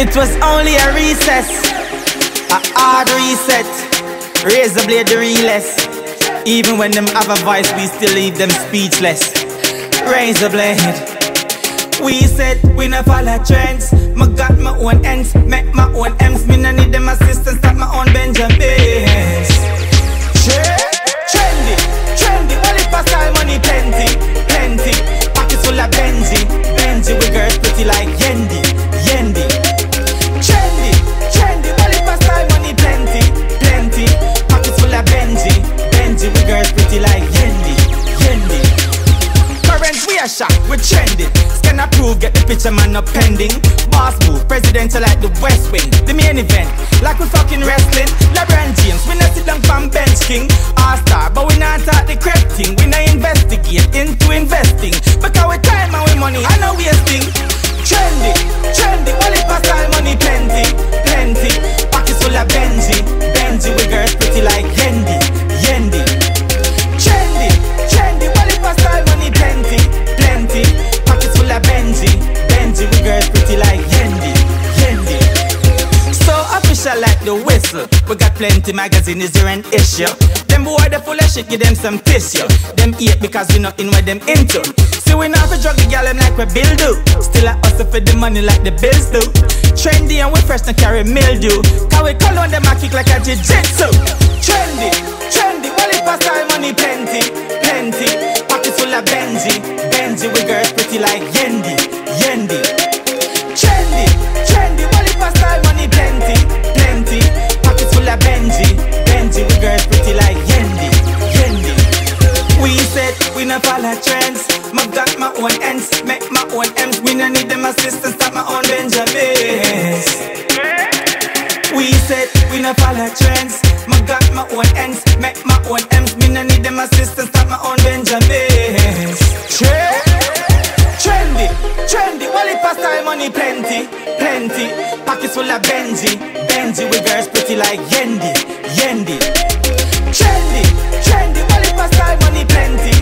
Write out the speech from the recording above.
It was only a recess, a hard reset. Razor blade the realest. Even when them have a voice, we still leave them speechless. Razor blade. We said we no follow trends. Me got my own ends, make my own M's. Me no need them assistance, start my own Benjamins. Trendy, trendy, all it pass style money plenty, plenty. Pockets full of Benji, Benji with girls pretty like Yendi, Yendi. Trendy, trendy, all it pass style money plenty, plenty. Pockets full of Benji, Benji with girls pretty like Yendi, Yendi. Current we are shocked, we're trending. Scan approve, get the picture man up pending. Boss move, presidential like the West Wing. The main event, like we fucking wrestling. LeBron James, we not sit down from bench king. All-star, but we not talk the crap thing. We not investigate into investing. Because we time and we money, I know wasting. Trendy, trendy, all it pass style money plenty, plenty. Pockets full of Benji, Benji with girls pretty like Yendi, Yendi. Trendy, trendy, all it pass style money plenty, plenty. Pockets full of Benji, Benji with girls pretty like Yendi, Yendi. So official like the whistle. We got plenty magazine, is there an issue? Them boy they full of shit, give them some tissue. Them eat because we not in what them into. See we not for drug the gal them like we bill do. Still a hustle for the money like the bills do. Trendy and we fresh and carry mildew. Cause we call on them a kick like a jiu-jitsu. Trendy, trendy, well it pass style money plenty, plenty. Pockets full of Benji, Benji with girls pretty like Yendi, Yendi. Trendy, trendy, well it pass style money plenty, plenty. Pockets full of Benji, Benji with girls pretty like Yendi, Yendi. We said we no follow trends. Me got my own ends, make my own M's. We no need them assistance, start my own Benjamins. We said we no follow trends. Me got my own ends, make my own M's. Me no need them assistance, start my own Benjamins. Trendy, trendy, well it pass style money plenty, plenty. Pockets full of Benji, Benji with girls pretty like Yendi, Yendi. Trendy, trendy, well it pass style money plenty,